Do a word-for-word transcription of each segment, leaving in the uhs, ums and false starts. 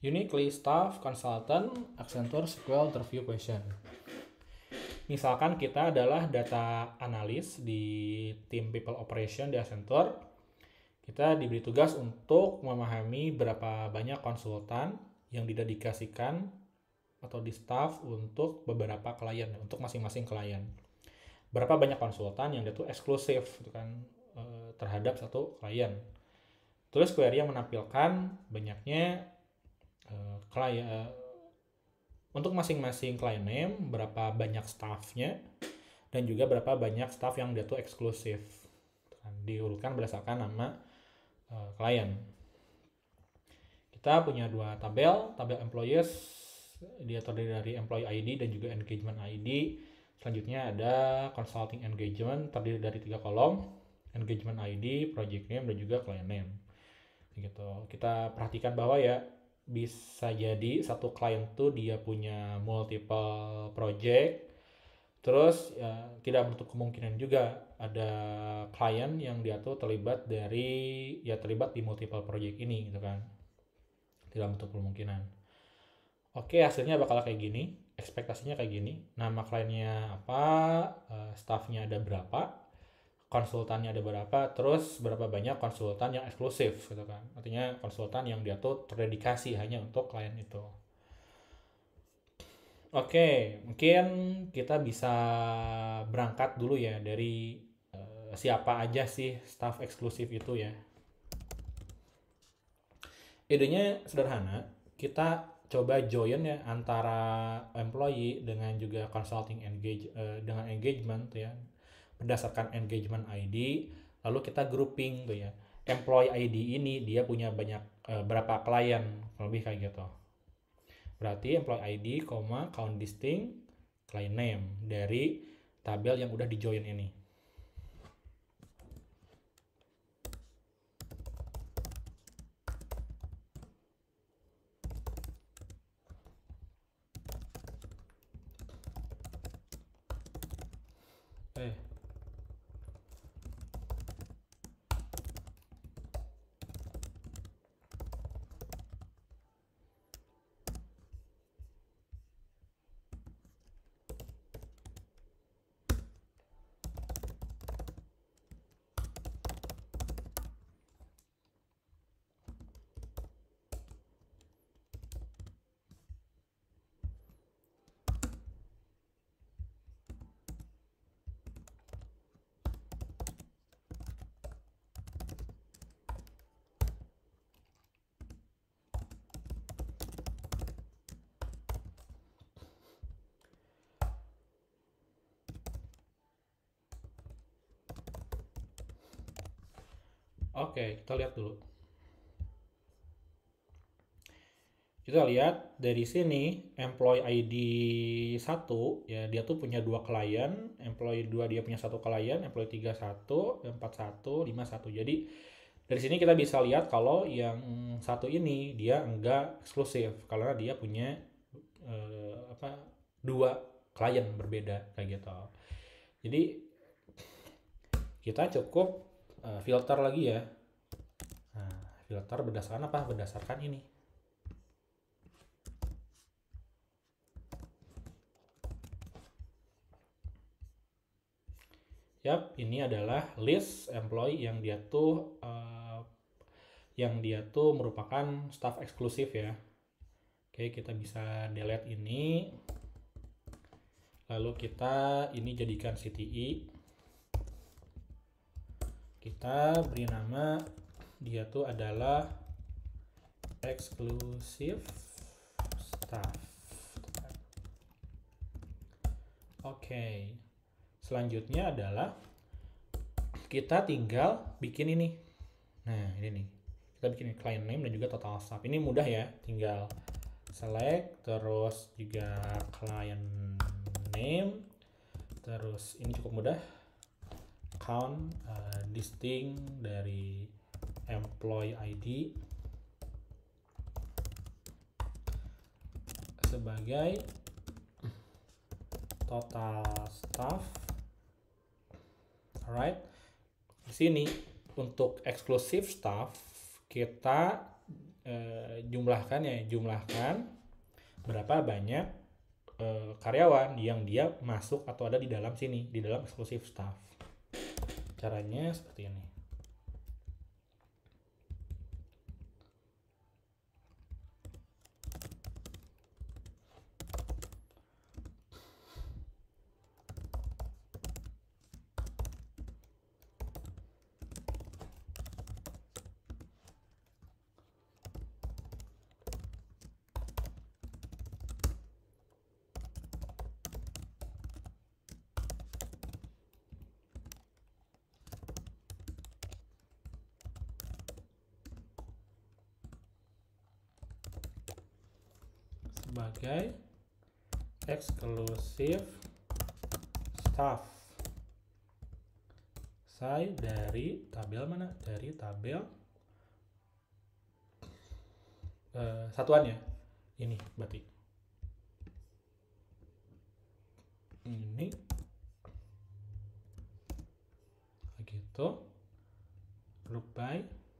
Uniquely Staff Consultant Accenture S Q L Interview Question. Misalkan kita adalah data analis di tim People Operation di Accenture. Kita diberi tugas untuk memahami berapa banyak konsultan yang didedikasikan atau di staff untuk beberapa klien, untuk masing-masing klien. Berapa banyak konsultan yang itu eksklusif gitu kan, terhadap satu klien. Terus query yang menampilkan banyaknya uh, klien uh, untuk masing-masing client name, berapa banyak staffnya, dan juga berapa banyak staff yang dia tuh eksklusif. Diurutkan berdasarkan nama uh, klien. Kita punya dua tabel, tabel employees, dia terdiri dari employee I D dan juga engagement I D. Selanjutnya ada consulting engagement, terdiri dari tiga kolom, engagement I D, project name, dan juga client name. Gitu. Kita perhatikan bahwa ya bisa jadi satu klien tuh dia punya multiple project, terus ya, tidak menutup kemungkinan juga ada klien yang dia tuh terlibat dari ya terlibat di multiple project ini gitu kan, tidak menutup kemungkinan. Oke, hasilnya bakal kayak gini, ekspektasinya kayak gini, nama kliennya apa, staffnya ada berapa, konsultannya ada berapa, terus berapa banyak konsultan yang eksklusif gitu kan. Artinya konsultan yang dia tuh terdedikasi hanya untuk klien itu. Oke, mungkin kita bisa berangkat dulu ya dari uh, siapa aja sih staff eksklusif itu ya. Idenya sederhana, kita coba join ya antara employee dengan juga consulting engage uh, dengan engagement tuh ya, berdasarkan engagement I D, lalu kita grouping tuh ya. Employee I D ini dia punya banyak uh, berapa klien, lebih kayak gitu. Berarti employee I D, count distinct, client name dari tabel yang udah di join ini. Eh. Oke, kita lihat dulu. Kita lihat dari sini employee I D satu ya dia tuh punya dua klien, employee dua dia punya satu klien, employee tiga satu, empat satu, lima satu. Jadi dari sini kita bisa lihat kalau yang satu ini dia enggak eksklusif karena dia punya eh, apa dua klien berbeda kayak gitu. Jadi kita cukup uh, filter lagi ya. Nah, filter berdasarkan apa? Berdasarkan ini. Yap, ini adalah list employee yang dia tuh uh, yang dia tuh merupakan staff eksklusif ya. Oke, kita bisa delete ini. Lalu kita ini jadikan C T I. Kita beri nama dia tuh adalah exclusive staff. Oke. Selanjutnya adalah kita tinggal bikin ini. Nah, ini nih. Kita bikin client name dan juga total staff. Ini mudah ya, tinggal select terus juga client name. Terus ini cukup mudah. Count uh, distinct dari employee I D sebagai total staff. Alright, di sini untuk exclusive staff kita eh, jumlahkan ya, jumlahkan berapa banyak eh, karyawan yang dia masuk atau ada di dalam sini, di dalam eksklusif staff. Caranya seperti ini. Sebagai eksklusif staff. Saya dari tabel mana? Dari tabel uh, satuan ya. Ini berarti. Ini. Begitu. Group by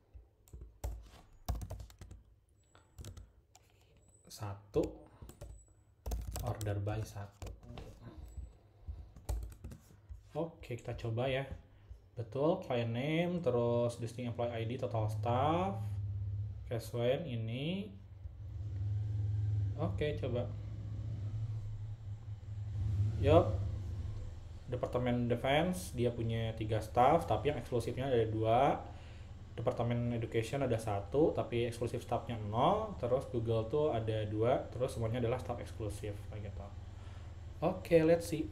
satu, order by satu. Oke, kita coba ya. Betul, client name, terus listing employee I D, total staff, cash when ini. Oke, coba. Yup. Departemen Defense dia punya tiga staff, tapi yang eksklusifnya ada dua. Departemen Education ada satu, tapi eksklusif staffnya nol. Terus Google tuh ada dua, terus semuanya adalah staff eksklusif kayak gitu. Oke, let's see.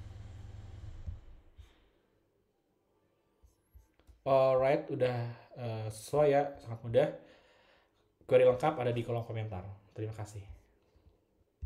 Alright, udah uh, sesuai ya, sangat mudah. Query lengkap ada di kolom komentar. Terima kasih.